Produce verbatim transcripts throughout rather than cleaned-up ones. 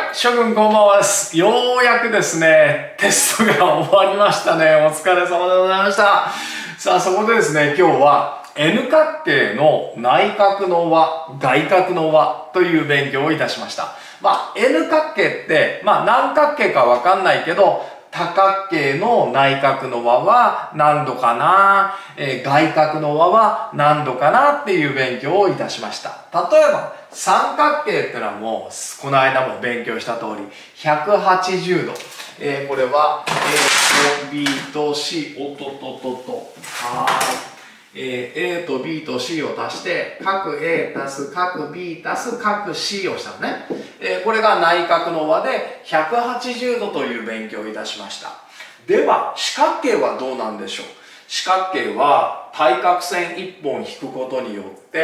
い、諸君こんばんはです。ようやくですね、テストが終わりましたね。お疲れ様でございました。さあ、そこでですね、今日は N 角形の内角の和、外角の和という勉強をいたしました。まあ、N 角形って、まあ、何角形かわかんないけど、多角形の内角の和は何度かな、えー、外角の和は何度かなっていう勉強をいたしました。例えば、三角形っていうのはもう、この間も勉強した通り、ひゃくはちじゅうど。えー、これは、A と B と C、おっとっとっとっと。はーい。えー、A と B と C を足して、角 A 足す角 B 足す角 C をしたのね。えー、これが内角の和でひゃくはちじゅうどという勉強をいたしました。では、四角形はどうなんでしょう。四角形は対角線いっぽん引くことによって、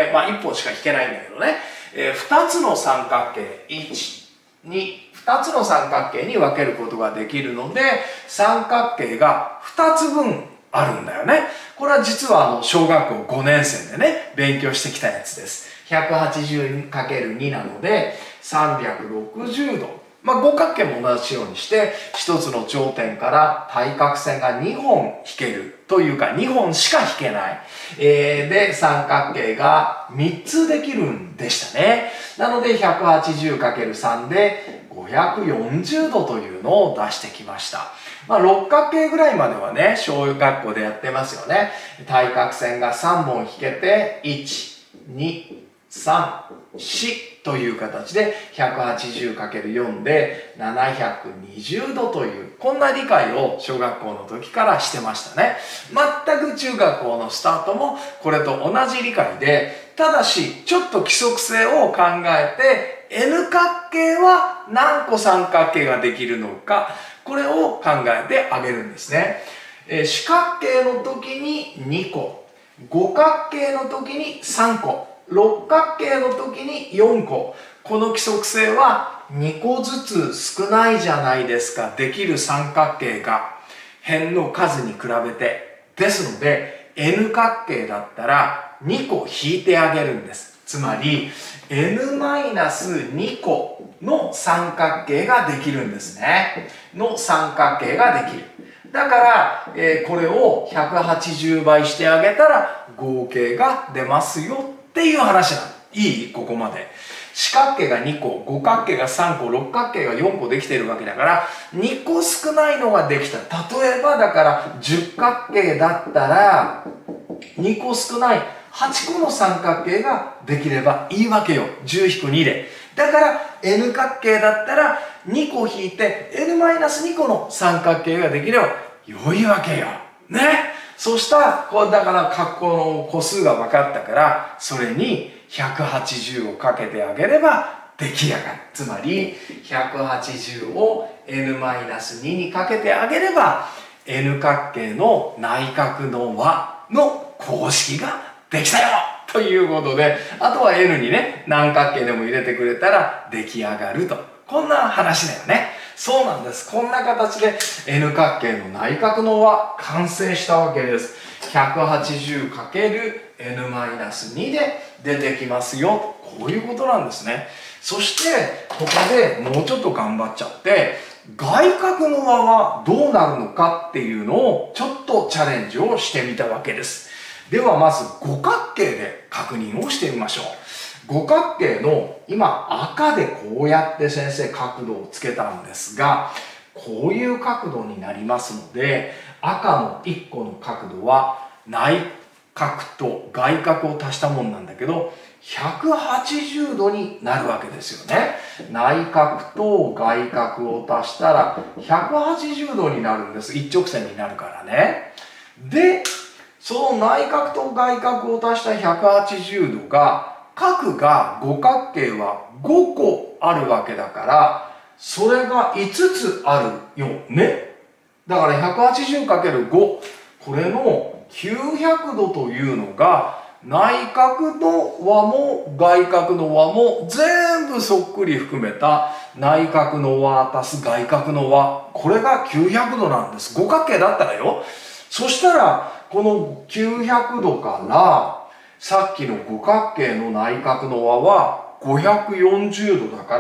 まあいっぽんしか引けないんだけどね、えー、ふたつの三角形、いち、に、ふたつの三角形に分けることができるので、三角形がふたつぶんあるんだよね。これは実はあの小学校ごねんせいでね、勉強してきたやつです。ひゃくはちじゅうかけるに なので、さんびゃくろくじゅうど。まあ、五角形も同じようにして、一つの頂点から対角線がにほん引けるというか、にほんしか引けない。えー、で、三角形がみっつできるんでしたね。なので、ひゃくはちじゅうかけるさん でごひゃくよんじゅうどというのを出してきました。まあ、六角形ぐらいまではね、小学校でやってますよね。対角線がさんぼん引けて、いち、に、さん、よんという形で ひゃくはちじゅうかけるよん でななひゃくにじゅうどという、こんな理解を小学校の時からしてましたね。全く中学校のスタートもこれと同じ理解で、ただしちょっと規則性を考えて N 角形は何個三角形ができるのか、これを考えてあげるんですね。えー、四角形の時ににこ、五角形の時にさんこ、六角形の時によんこ。この規則性はにこずつ少ないじゃないですか。できる三角形が辺の数に比べて。ですので N 角形だったらにこ引いてあげるんです。つまり エヌマイナスにこの三角形ができるんですね。の三角形ができる。だから、えー、これをひゃくはちじゅうばいしてあげたら合計が出ますよっていう話なの。いい？ここまで。四角形がにこ、五角形がさんこ、六角形がよんこできているわけだから、にこ少ないのができた。例えばだからじゅっかっけいだったら、にこ少ないはちこの三角形ができればいいわけよ。じゅうひくにで。だから N 角形だったらにこ引いて エヌマイナスにこの三角形ができれば良いわけよ。ね。そしたら、こうだから括弧の個数が分かったから、それにひゃくはちじゅうをかけてあげれば出来上がる。つまり、ひゃくはちじゅうを エヌマイナスに にかけてあげれば、N 角形の内角の和の公式ができたよということで、あとは N にね、何角形でも入れてくれたら出来上がると。こんな話だよね。そうなんです。こんな形で N 角形の内角の和完成したわけです。ひゃくはちじゅうかけるエヌマイナスに で出てきますよ。こういうことなんですね。そして、ここでもうちょっと頑張っちゃって、外角の和はどうなるのかっていうのをちょっとチャレンジをしてみたわけです。ではまず五角形で確認をしてみましょう。五角形の今赤でこうやって先生角度をつけたんですが、こういう角度になりますので、赤のいっこの角度は内角と外角を足したもんなんだけど、ひゃくはちじゅうどになるわけですよね。内角と外角を足したらひゃくはちじゅうどになるんです。一直線になるからね。で、その内角と外角を足したひゃくはちじゅうどが、角が五角形はごこあるわけだから、それがいつつあるよね。だから ひゃくはちじゅうかけるご、これのきゅうひゃくどというのが、内角の和も外角の和も全部そっくり含めた内角の和足す外角の和。これがきゅうひゃくどなんです。五角形だったらよ。そしたら、このきゅうひゃくどから、さっきの五角形の内角の和は、 ごひゃくよんじゅうどだから、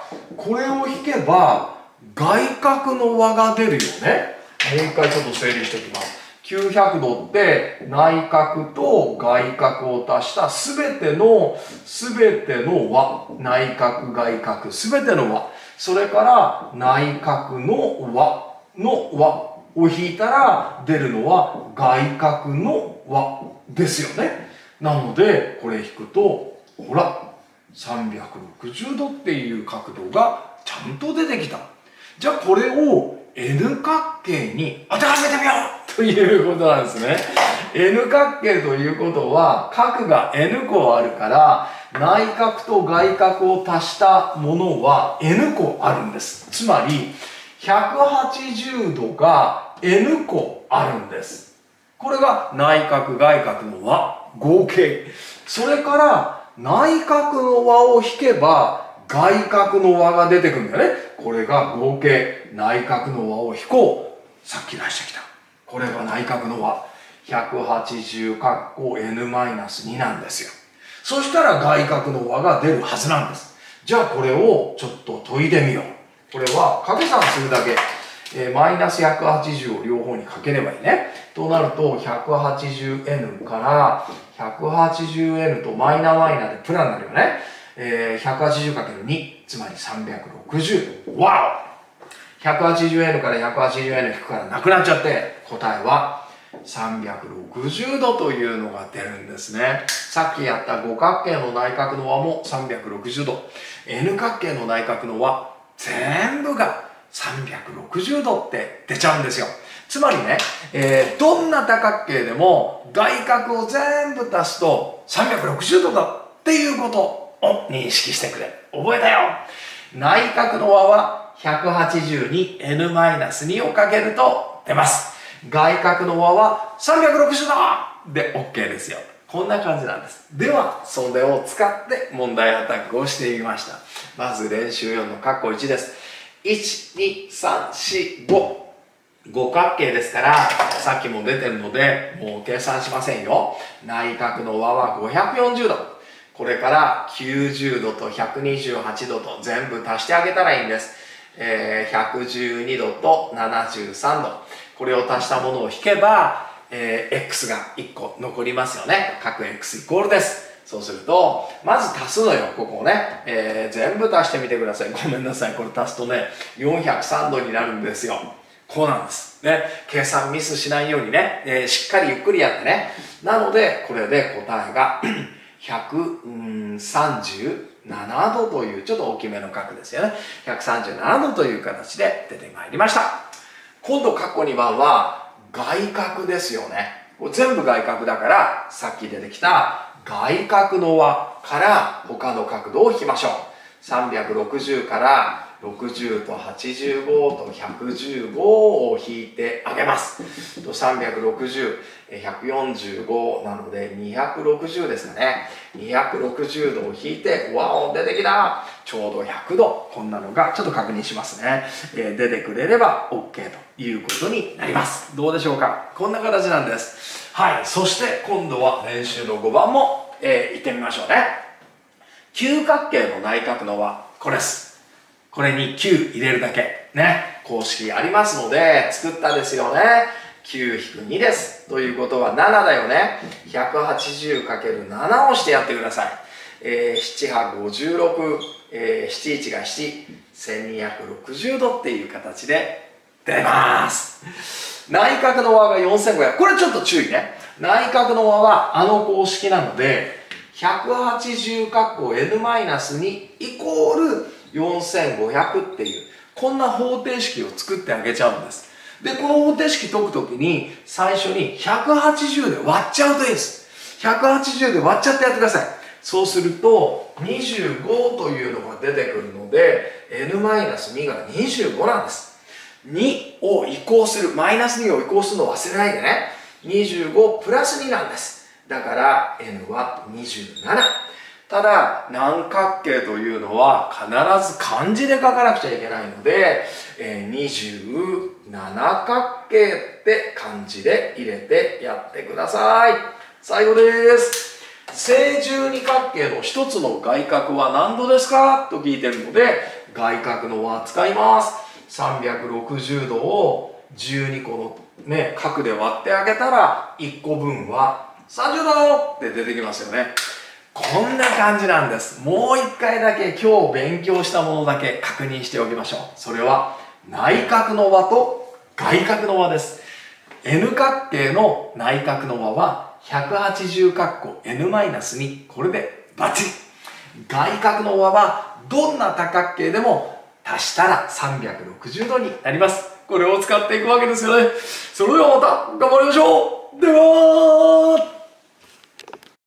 これを引けば外角の和が出るよね。もう一回ちょっと整理しておきます。きゅうひゃくどって内角と外角を足したすべての、すべての和。内角、外角、すべての和。それから内角の和の和を引いたら出るのは外角の和ですよね。なので、これ引くと、ほら、さんびゃくろくじゅうどっていう角度がちゃんと出てきた。じゃあこれを N 角形に当てはめてみようということなんですね。N 角形ということは角が N 個あるから内角と外角を足したものは N 個あるんです。つまりひゃくはちじゅうどが N 個あるんです。これが内角外角の和合計。それから内角の和を引けば外角の和が出てくるんだよね。これが合計内角の和を引こう。さっき出してきた。これが内角の和。ひゃくはちじゅうかっこ エヌマイナスに なんですよ。そしたら外角の和が出るはずなんです。じゃあこれをちょっと解いてみよう。これは掛け算するだけ。えー、マイナスひゃくはちじゅうを両方にかければいいね。となると ひゃくはちじゅうエヌ から ひゃくはちじゅうエヌ とマイナマイナでプラになるよね。えー、ひゃくはちじゅうかけるに、つまりさんびゃくろくじゅう。わお !ひゃくはちじゅうエヌ から ひゃくはちじゅうエヌ 引くからなくなっちゃって、答えはさんびゃくろくじゅうどというのが出るんですね。さっきやった五角形の内角の和もさんびゃくろくじゅうど。N 角形の内角の和、全部がさんびゃくろくじゅうどって出ちゃうんですよ。つまりね、えー、どんな多角形でも外角を全部足すとさんびゃくろくじゅうどだっていうことを認識してくれ。覚えたよ。内角の和はひゃくはちじゅうに エヌマイナスに をかけると出ます。外角の和はさんびゃくろくじゅうどで OK ですよ。こんな感じなんです。では、それを使って問題アタックをしてみました。まず練習よんの括弧いちです。いち、に、さん、し、ご。五角形ですから、さっきも出てるので、もう計算しませんよ。内角の和はごひゃくよんじゅうど。これからきゅうじゅうどとひゃくにじゅうはちどと全部足してあげたらいいんです。えー、ひゃくじゅうにどとななじゅうさんど。これを足したものを引けば、えー、x がいっこ残りますよね。角 x イコールです。そうすると、まず足すのよ、ここをね。えー、全部足してみてください。ごめんなさい。これ足すとね、よんひゃくさんどになるんですよ。こうなんです。ね。計算ミスしないようにね、えー、しっかりゆっくりやってね。なので、これで答えがひゃくさんじゅうななどという、ちょっと大きめの角ですよね。ひゃくさんじゅうななどという形で出てまいりました。今度、括弧にばんは、外角ですよね。これ全部外角だから、さっき出てきた外角の和から他の角度を引きましょう。さんびゃくろくじゅうからろくじゅうとはちじゅうごとひゃくじゅうごを引いてあげます。さんびゃくろくじゅう、ひゃくよんじゅうごなのでにひゃくろくじゅうですかね。にひゃくろくじゅうどを引いて、わお、出てきた。ちょうどひゃくど。こんなのがちょっと確認しますね。えー、出てくれれば OK ということになります。どうでしょうか。こんな形なんです。はい。そして今度は練習のごばんも、えー、行ってみましょうね。九角形の内角の和、これです。これにきゅう入れるだけ。ね。公式ありますので、作ったですよね。きゅうひくに です。ということはななだよね。ひゃくはちじゅうかけるなな をしてやってください。えー、ななはごじゅうろく、えー、なないちがなな、せんにひゃくろくじゅうどっていう形で出ます。内角の和がよんせんごひゃく。これちょっと注意ね。内角の和はあの公式なので、ひゃくはちじゅうかっこ エヌマイナスに イコールよんせんごひゃくっていう、こんな方程式を作ってあげちゃうんです。で、この方程式解くときに、最初にひゃくはちじゅうで割っちゃうといいです。ひゃくはちじゅうで割っちゃってやってください。そうすると、にじゅうごというのが出てくるので、エヌマイナスに がにじゅうごなんです。にを移行する、マイナスにを移行するのを忘れないでね。にじゅうごプラスになんです。だから、N はにじゅうなな。ただ、南角形というのは必ず漢字で書かなくちゃいけないので、えー、にじゅうなな角形って漢字で入れてやってください。最後です。 正十二角形の一つの外角は何度ですかと聞いてるので、外角の和使います。さんびゃくろくじゅうどをじゅうにこのね、角で割ってあげたら、いっこぶんはさんじゅうどって出てきますよね。こんな感じなんです。もう一回だけ今日勉強したものだけ確認しておきましょう。それは内角の和と外角の和です。N 角形の内角の和はひゃくはちじゅうかっこ エヌマイナスに、これでバッチリ。外角の和はどんな多角形でも足したらさんびゃくろくじゅうどになります。これを使っていくわけですよね。それではまた頑張りましょう。では